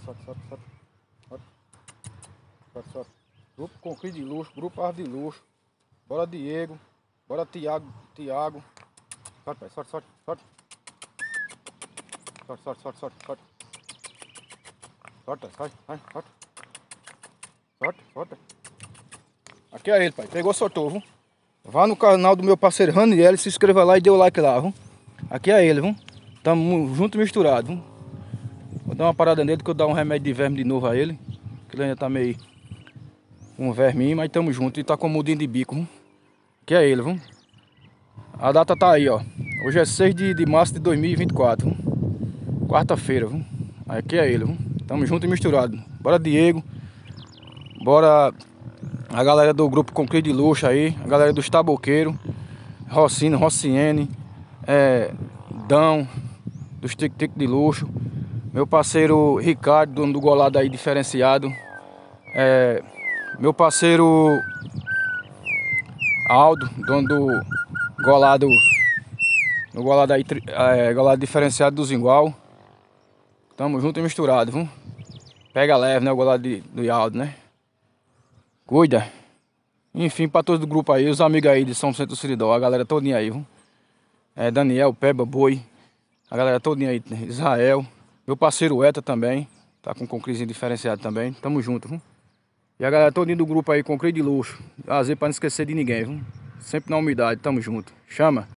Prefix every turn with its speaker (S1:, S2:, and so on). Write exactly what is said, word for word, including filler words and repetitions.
S1: sorte, sorte, sorte. Sorte, sorte, sorte. Grupo Concreto de Luxo, Grupo Arte de Luxo. Bora Diego. Bora Tiago, Tiago. Sorte, pai, sorte, sorte, sorte. Sorte, sorte, sorte, sorte, sorte. Sorte, sai, sai, sorte. Sorte, sorte. Aqui é ele, pai. Pegou, soltou, viu? Vá no canal do meu parceiro Raniel, se inscreva lá e dê o like lá, viu? Aqui é ele, viu? Tamo junto e misturado, viu? Vou dar uma parada nele que eu dar um remédio de verme de novo a ele. Que ele ainda tá meio com um verminho, mas tamo junto e tá com um mudinho de bico, viu? Aqui é ele, viu? A data tá aí, ó. Hoje é seis de março de dois mil e vinte e quatro, viu? Quarta-feira, viu? Aqui é ele, viu? Tamo junto e misturado. Bora Diego. Bora a galera do Grupo Concreto de Luxo aí. A galera dos Taboqueiros. Rocinho, Rociene. É, Dão. Dos Tic-Tic de Luxo. Meu parceiro Ricardo, dono do Golado aí diferenciado. É, meu parceiro Aldo, dono do Golado. Do Golado aí, é, Golado diferenciado do Zingual. Tamo junto e misturado, viu? Pega leve, né? O Golado de, do Aldo, né? Cuida. Enfim, pra todos do grupo aí, os amigos aí de São Vicente do Seridó, a galera todinha aí, viu? É, Daniel, Peba, Boi, a galera todinha aí, Israel, meu parceiro Eta também, tá com concreto diferenciado também, tamo junto, viu? E a galera todinha do grupo aí, concreto de luxo, prazer pra não esquecer de ninguém, viu? Sempre na umidade, tamo junto. Chama!